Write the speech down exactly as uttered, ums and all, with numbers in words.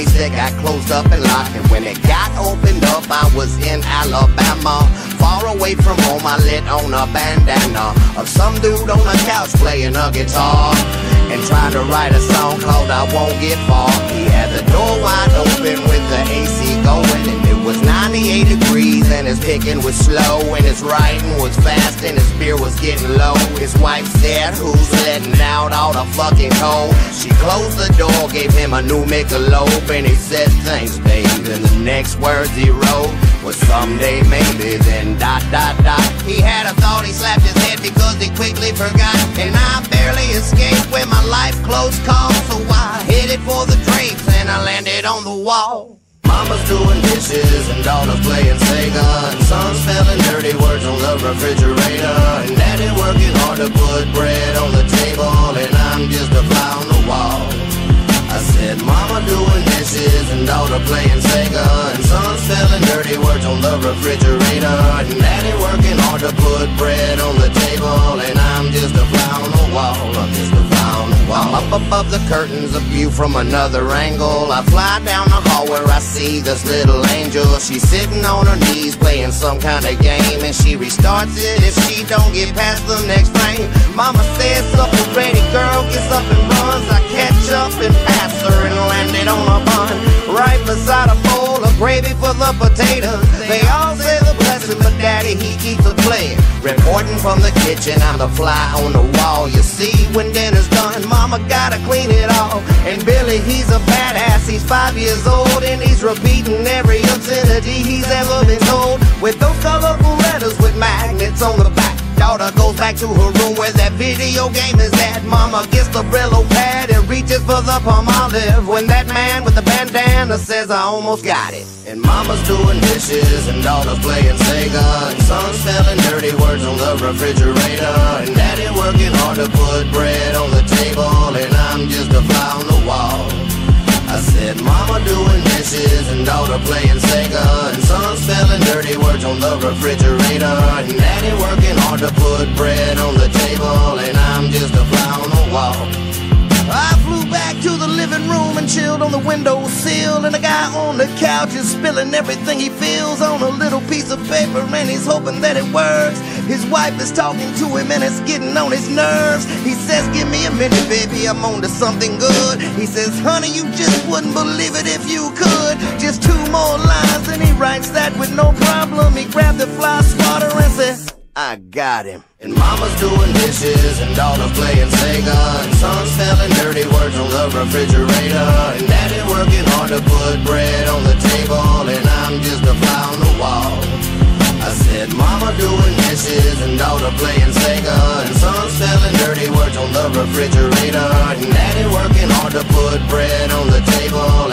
place that got closed up and locked. And when it got opened up, I was in Alabama. Far away from home, I lit on a bandana of some dude on a couch playing a guitar and trying to write a song called I Won't Get Far. He had the door wide open with the A C going, and it was ninety-eight degrees, and his picking was slow, and his writing was fast, and his beer was getting low. His wife said, "Who's letting out all the fucking cold?" She closed the door, gave him a new Michelob, and he said, "Thanks, babe." And the next words he wrote was, "Someday maybe, then dot dot dot." He had a thought, he slapped his head because he quickly forgot, and I barely escaped when my life close call. So I headed for the drapes and I landed on the wall. Mama's doing dishes and daughter's playing Sega, and son's spelling dirty words on the refrigerator, and daddy working hard to put bread on the table, and I'm just a fly on the wall. I said, Mama doing dishes and daughter playing Sega, and son spelling dirty words on the refrigerator, and daddy working hard to put bread on the table, and I'm just a fly on the wall. I'm just a fly on the wall. I'm up above the curtains, a view from another angle. I fly down the hall where I see this little angel. She's sitting on her knees playing some kind of game, and she restarts it if she don't get past the next frame. Mama says supper's ready, girl gets up and runs. I catch up and pass her and landed on a bun right beside a bowl of gravy for the potatoes. They all say the blessing, but daddy, he keeps a playing. Reporting from the kitchen, I'm the fly on the wall. You see, when dinner's done, mama gotta clean it all. And Billy, he's a badass, he's five years old, and he's repeating every obscenity he's ever been told, with those colorful letters with magnets on the back. Daughter goes back to her room where that video game is at. Mama gets the Brillo pad and reaches for the Palmolive when that man with the bandana says, I almost got it. And mama's doing dishes and daughter's playing Sega, and son's spelling dirty words on the refrigerator, and daddy working hard to put bread on the table, and I'm just a fly on the wall. I said, Mama doing dishes and daughter playing Sega, and son spelling dirty words on the refrigerator, and daddy working hard to put bread on the table, and I'm just a fly on the wall. I flew back to the living room and chilled on the windowsill, and the guy on the couch is spilling everything he feels on a little piece of paper, and he's hoping that it works. His wife is talking to him and it's getting on his nerves. He says, give me a minute, baby, I'm on to something good. He says, honey, you just wouldn't believe it if you could. Just two more lines and he writes that with no problem. He grabbed the fly swatter and said, I got him. And mama's doing dishes and daughter's playing Sega, and son's spelling dirty words on the refrigerator, and daddy working hard to put bread on the table, and I'm just a fly on the wall. I said, Mama doing dishes and daughter playing Sega, and son spelling dirty words on the refrigerator, and daddy working hard to put bread on the table,